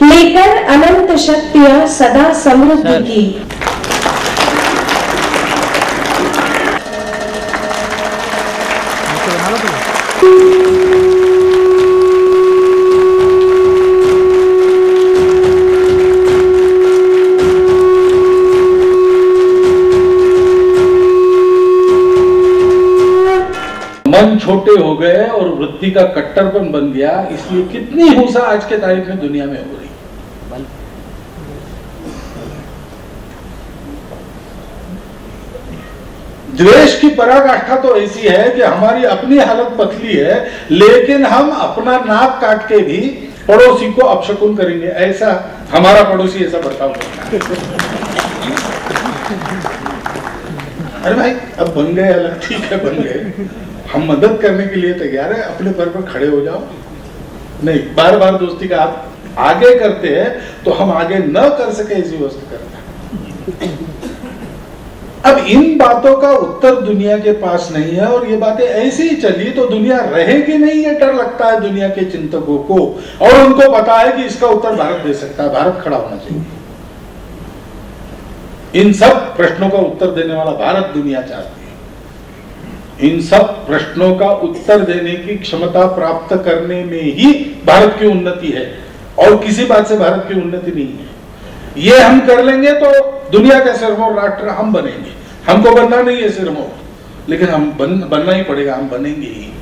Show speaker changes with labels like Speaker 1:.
Speaker 1: लेकर अनंत शक्तियां सदा समृद्धि की।
Speaker 2: मन छोटे हो गए और वृत्ति का कट्टरपन बन गया, इसलिए कितनी हिंसा आज के तारीख में दुनिया में हो रही। द्वेष की पराकाष्ठा तो ऐसी है कि हमारी अपनी हालत पतली है, लेकिन हम अपना नाक काट के भी पड़ोसी को अपशकुन करेंगे। ऐसा हमारा पड़ोसी ऐसा बर्ताव करता है। अरे भाई अब बन गए अलग, ठीक है बन गए, हम मदद करने के लिए तैयार है, अपने पैर पर खड़े हो जाओ। नहीं, बार बार दोस्ती का आप आगे करते हैं तो हम आगे न कर सके ऐसी वस्तु करते हैं। अब इन बातों का उत्तर दुनिया के पास नहीं है, और ये बातें ऐसी ही चली तो दुनिया रहेगी नहीं, ये डर लगता है दुनिया के चिंतकों को। और उनको पता है कि इसका उत्तर भारत दे सकता है, भारत खड़ा होना चाहिए। इन सब प्रश्नों का उत्तर देने वाला भारत दुनिया चाहती है। इन सब प्रश्नों का उत्तर देने की क्षमता प्राप्त करने में ही भारत की उन्नति है, और किसी बात से भारत की उन्नति नहीं है। ये हम कर लेंगे तो दुनिया का सिरमौर राष्ट्र हम बनेंगे। हमको बनना नहीं है सिरमौर, लेकिन हम बनना ही पड़ेगा, हम बनेंगे ही।